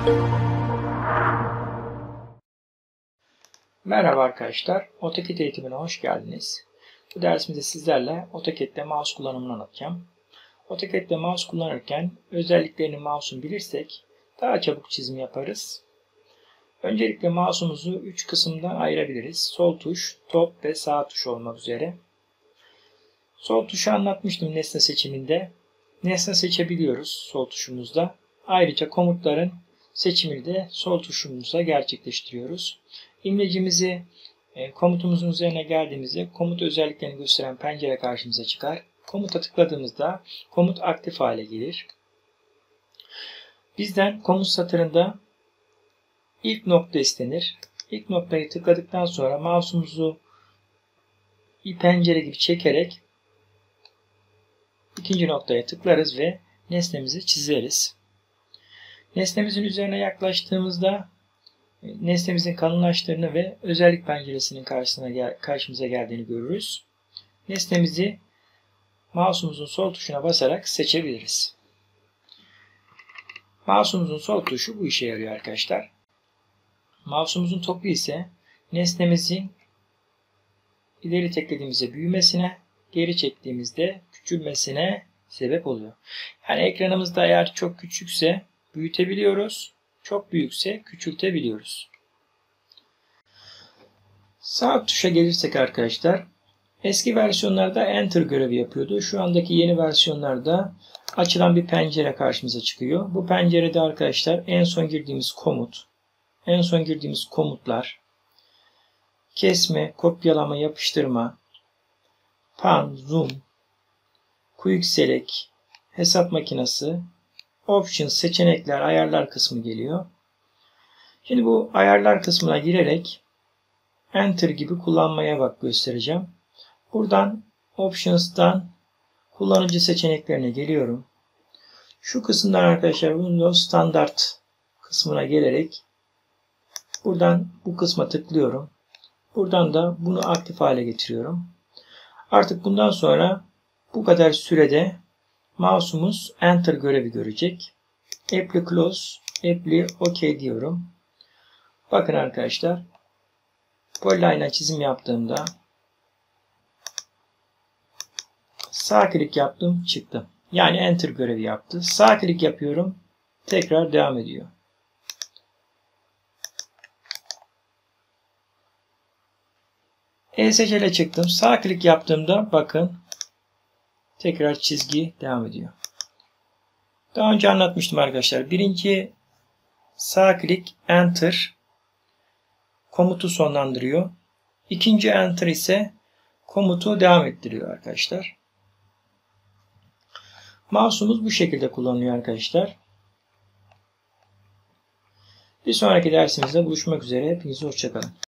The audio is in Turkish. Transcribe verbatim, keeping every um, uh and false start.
Merhaba arkadaşlar, AutoCAD eğitimine hoş geldiniz. Bu dersimizde sizlerle AutoCAD'de mouse kullanımını anlatacağım. AutoCAD'de mouse kullanırken özelliklerini mouse'un bilirsek daha çabuk çizim yaparız. Öncelikle mouse'umuzu üç kısımdan ayırabiliriz. Sol tuş, top ve sağ tuş olmak üzere. Sol tuşu anlatmıştım nesne seçiminde. Nesne seçebiliyoruz sol tuşumuzda. Ayrıca komutların seçimini de sol tuşumuzla gerçekleştiriyoruz. İmlecimizi e, komutumuzun üzerine geldiğimizde komut özelliklerini gösteren pencere karşımıza çıkar. Komuta tıkladığımızda komut aktif hale gelir. Bizden komut satırında ilk nokta istenir. İlk noktayı tıkladıktan sonra mouse'umuzu bir pencere gibi çekerek ikinci noktaya tıklarız ve nesnemizi çizeriz. Nesnemizin üzerine yaklaştığımızda nesnemizin kalınlaştığını ve özellik penceresinin karşısına gel karşımıza geldiğini görürüz. Nesnemizi mouse'umuzun sol tuşuna basarak seçebiliriz. Mouse'umuzun sol tuşu bu işe yarıyor arkadaşlar. Mouse'umuzun topu ise nesnemizin ileri teklediğimizde büyümesine, geri çektiğimizde küçülmesine sebep oluyor. Yani ekranımızda eğer çok küçükse büyütebiliyoruz, çok büyükse küçültebiliyoruz. Sağ tuşa gelirsek arkadaşlar, eski versiyonlarda Enter görevi yapıyordu. Şu andaki yeni versiyonlarda açılan bir pencere karşımıza çıkıyor. Bu pencerede arkadaşlar en son girdiğimiz komut, en son girdiğimiz komutlar, kesme, kopyalama, yapıştırma, pan, zoom, quick select, hesap makinesi, options, seçenekler, ayarlar kısmı geliyor. Şimdi bu ayarlar kısmına girerek Enter gibi kullanmaya bak göstereceğim. Buradan Options'tan kullanıcı seçeneklerine geliyorum. Şu kısımdan arkadaşlar Windows Standart kısmına gelerek buradan bu kısma tıklıyorum. Buradan da bunu aktif hale getiriyorum. Artık bundan sonra bu kadar sürede mouse'umuz Enter görevi görecek. Apply Close, Apply OK diyorum. Bakın arkadaşlar, Polyline'a çizim yaptığımda sağ klik yaptım, çıktı. Yani Enter görevi yaptı. Sağ klik yapıyorum, tekrar devam ediyor. E S C ile çıktım. Sağ klik yaptığımda bakın tekrar çizgi devam ediyor. Daha önce anlatmıştım arkadaşlar. Birinci sağ klik Enter komutu sonlandırıyor. İkinci Enter ise komutu devam ettiriyor arkadaşlar. Mouse'umuz bu şekilde kullanılıyor arkadaşlar. Bir sonraki dersimizde buluşmak üzere. Hepinize hoşça kalın.